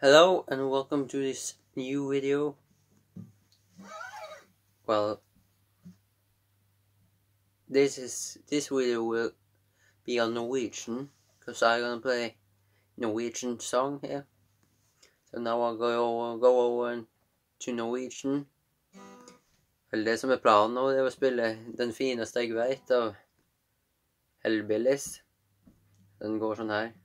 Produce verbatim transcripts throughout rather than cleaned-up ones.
Hello and welcome to this new video. Well, this is this video will be on Norwegian because I'm gonna play Norwegian song here. So now I'll go over, go over to Norwegian. Vel, det som er planen nå, det er å spille Den fineste jeg vet av Hellbillies. Den går sånn her.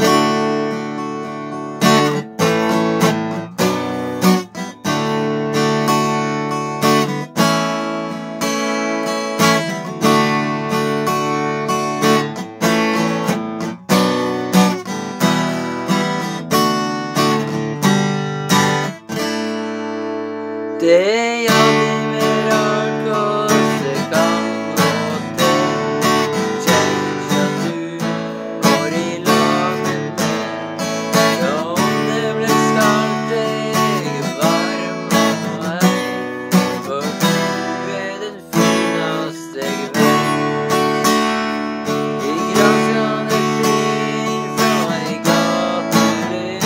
Det jag driver rart hvordan det kan gå til. Kjenner at du går i lag med meg. Ja, om det ble skaldt, jeg er varm og hei. For du er den fineste jeg vet. I granskene skjer fra ei gatelyd.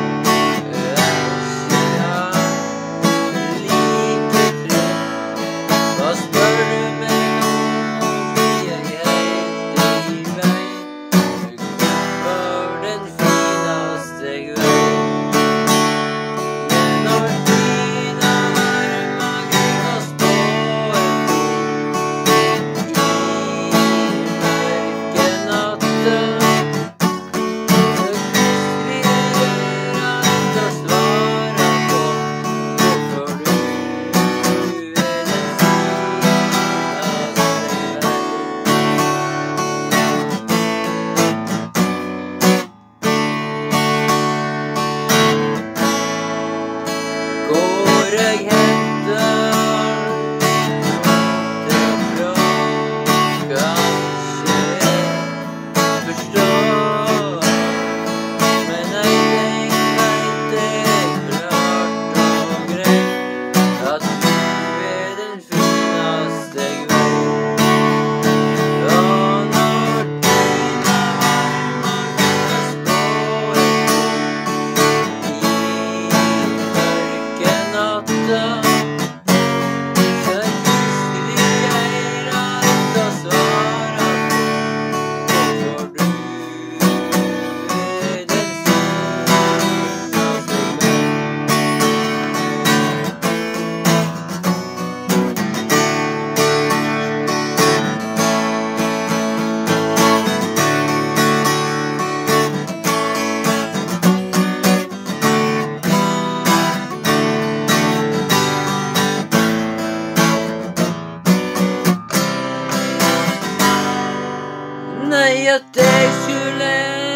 Nei, at jeg skulle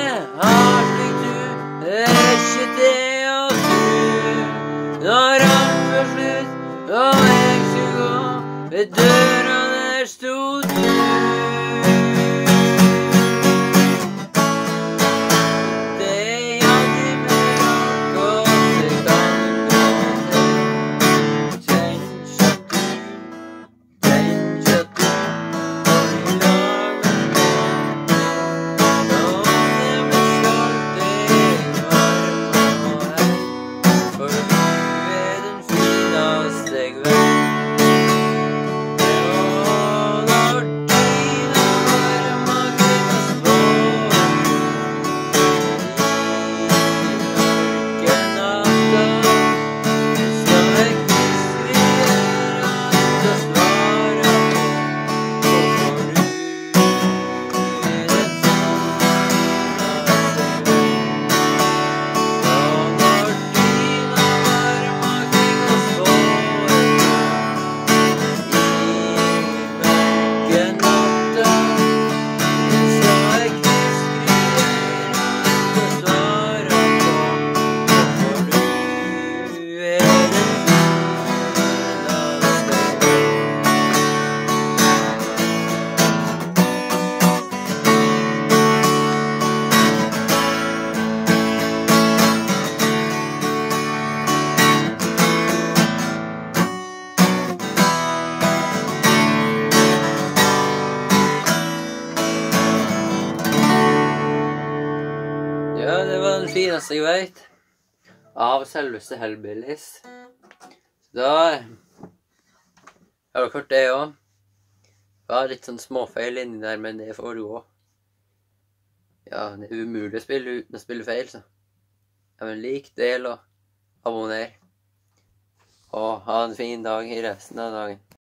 ha slik du er ikke det å tro. Når han var slutt og jeg skulle gå ved døra der stod du. Ja, det var den fineste jeg vet av selveste Hellbillies. Så da har dere hørt det også. Det var litt sånn småfeil inni der, men det får gå. Ja, det er umulig å spille uten å spille feil, så. Ja, men lik, del og abonner. Og ha en fin dag i resten av dagen.